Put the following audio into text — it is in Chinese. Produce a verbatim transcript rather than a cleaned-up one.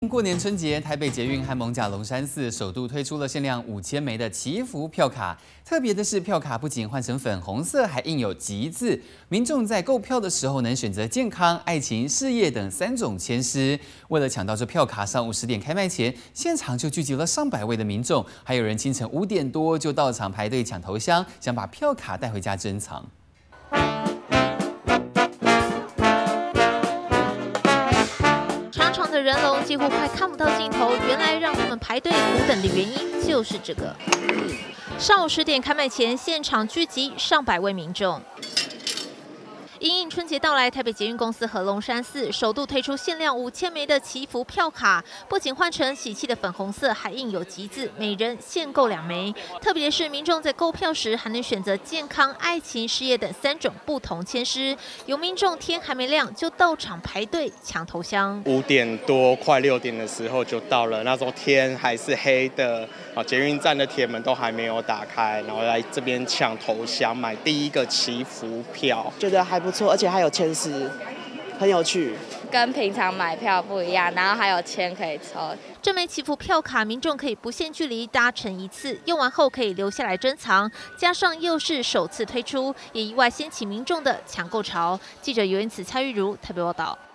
过年春节，台北捷运和艋舺龙山寺首度推出了限量五千枚的祈福票卡。特别的是，票卡不仅换成粉红色，还印有“吉”字。民众在购票的时候能选择健康、爱情、事业等三种签诗。为了抢到这票卡，上午十点开卖前，现场就聚集了上百位的民众，还有人清晨五点多就到场排队抢头香，想把票卡带回家珍藏。 长的人龙几乎快看不到尽头，原来让他们排队苦等的原因就是这个。上午十点开卖前，现场聚集上百位民众。 因应春节到来，台北捷运公司和龙山寺首度推出限量五千枚的祈福票卡，不仅换成喜气的粉红色，还印有“吉”字，每人限购两枚。特别是民众在购票时，还能选择健康、爱情、事业等三种不同签诗。有民众天还没亮就到场排队抢头香。 五点多快六点的时候就到了，那时候天还是黑的，啊，捷运站的铁门都还没有打开，然后来这边抢头香，买第一个祈福票， 觉得还不错。 而且还有签诗，很有趣， 跟平常买票不一样，然后还有签可以抽。 这枚祈福票卡，民众可以不限距离搭乘一次，用完后可以留下来珍藏。加上又是首次推出，也意外掀起民众的抢购潮。记者尤恩慈、蔡玉如特别报道。